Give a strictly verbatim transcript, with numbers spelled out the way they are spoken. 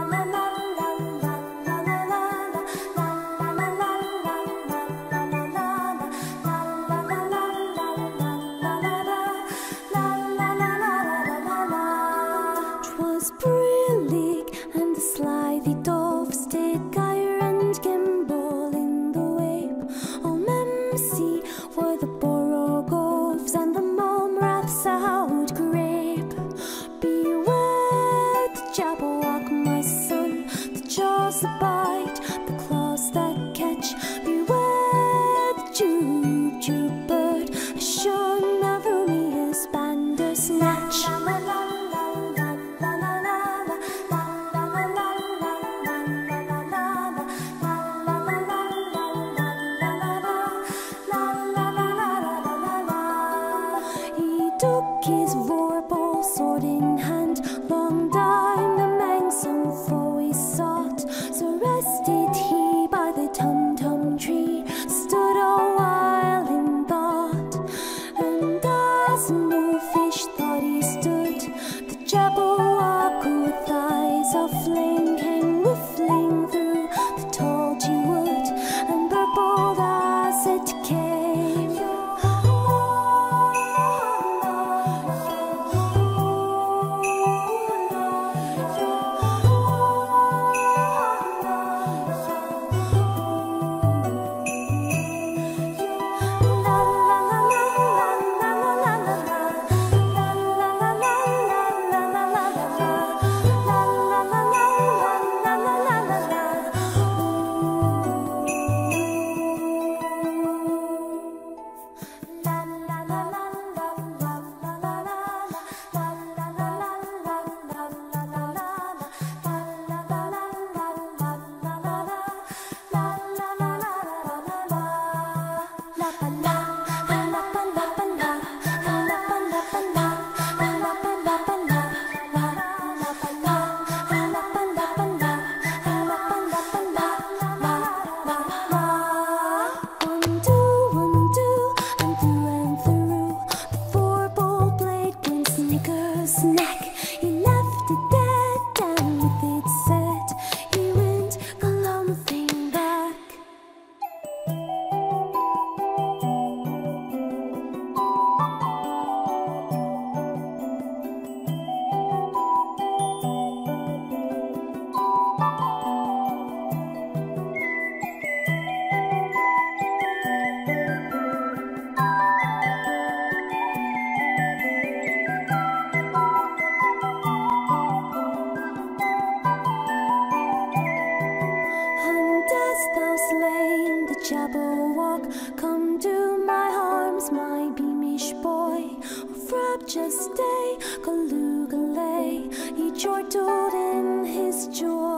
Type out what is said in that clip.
'Twas brillig and the slithy doves did gyre and gimble in the wabe. O Memsie were the borogoves and the mulmraths out grape. Beware the Jabberwock, my son, the jaws that bite, the claws that catch. Beware the Jube, Jube bird, a shun of rumious bandersnatch. Took his vorpal sword in hand, long time the manxome foe he sought. So rested he by the tum-tum tree, stood a while in thought. And as no fish thought he stood, the Jabberwock with eyes of flame came whiffling through the tall G-wood, and purpled as it came. Snack, he left it dead, down with it set. He went galumphing back. Slain the Jabberwock, come to my arms, my beamish boy. Frab just day, Galoogalay, he chortled in his joy.